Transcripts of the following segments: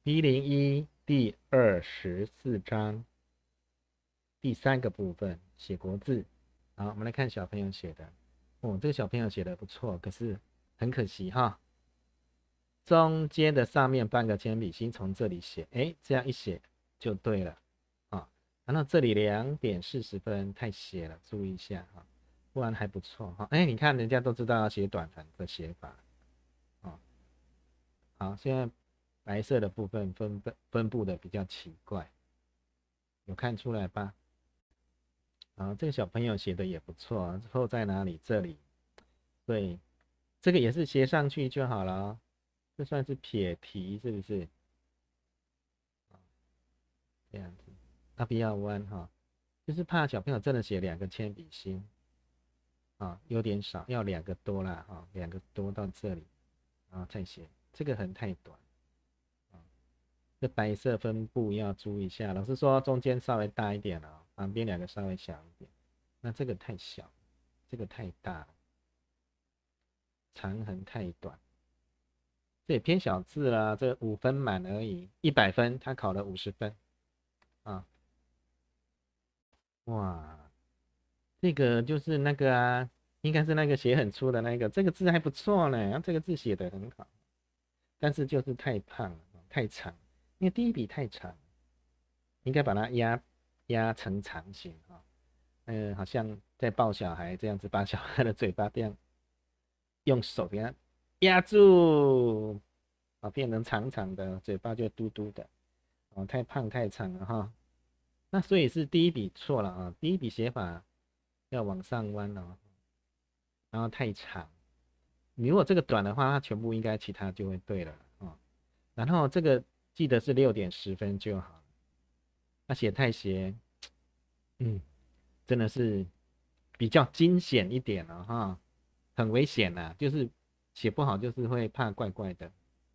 101第24章第3个部分写国字。好，我们来看小朋友写的。哦，这个小朋友写的不错，可是很可惜哈，中间的上面半个铅笔芯从这里写，哎，这样一写就对了啊。然后这里2:40太斜了，注意一下哈，不然还不错哈。哎，你看人家都知道要写短横的写法啊。好，现在白色的部分分布的比较奇怪，有看出来吧？啊，这个小朋友写的也不错，后在哪里？这里，对，这个也是斜上去就好了哦，这算是撇题是不是？这样子，不要弯哈，就是怕小朋友真的写2个铅笔芯啊，有点少，要2个多啦哈，2个多到这里，然后再写，这个横太短。这白色分布要注意一下，老师说中间稍微大一点哦，旁边2个稍微小一点。那这个太小，这个太大了，长横太短，这也偏小字啦。这5分满而已，100分，他考了50分啊！哇，这个就是那个啊，应该是那个写很粗的那个，这个字还不错呢，这个字写的很好，但是就是太胖了，太长，因为第一笔太长，应该把它压成长形啊。好像在抱小孩这样子，把小孩的嘴巴这样用手给它压住，变成长长的，嘴巴就嘟嘟的，太胖太长了哈。那所以是第一笔错了啊，第一笔写法要往上弯哦，然后太长。你如果这个短的话，它全部应该其他就会对了啊。然后这个记得是6:10就好。那写太斜，嗯，真的是比较惊险一点了哈，很危险呐，就是写不好就是会怕怪怪的。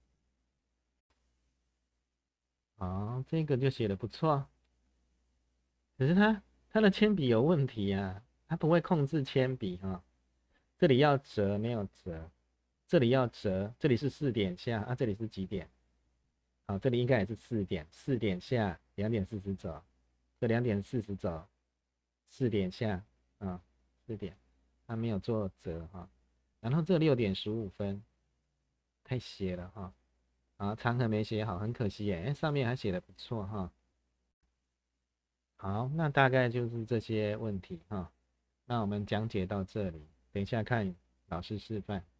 好，这个就写的不错，可是他的铅笔有问题啊，他不会控制铅笔哈，这里要折没有折，这里要折，这里是4点下啊，这里是几点？好，这里应该也是4点，四点下2:40走，这2:40走，4点下啊，4点，他没有做折哈，然后这6:15，太斜了哈，长横没写好，很可惜耶，上面还写的不错哈。好，那大概就是这些问题哈。那我们讲解到这里，等一下看老师示范。